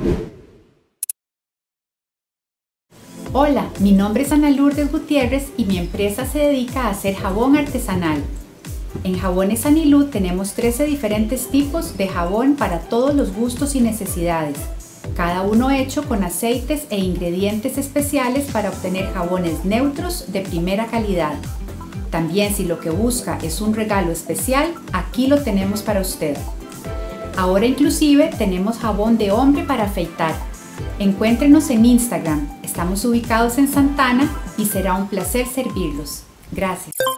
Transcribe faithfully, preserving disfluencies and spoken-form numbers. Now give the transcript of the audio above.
Hola, mi nombre es Ana Lourdes Gutiérrez y mi empresa se dedica a hacer jabón artesanal. En Jabones Anilú tenemos trece diferentes tipos de jabón para todos los gustos y necesidades, cada uno hecho con aceites e ingredientes especiales para obtener jabones neutros de primera calidad. También, si lo que busca es un regalo especial, aquí lo tenemos para usted. Ahora inclusive tenemos jabón de hombre para afeitar. Encuéntrenos en Instagram, estamos ubicados en Santana y será un placer servirlos. Gracias.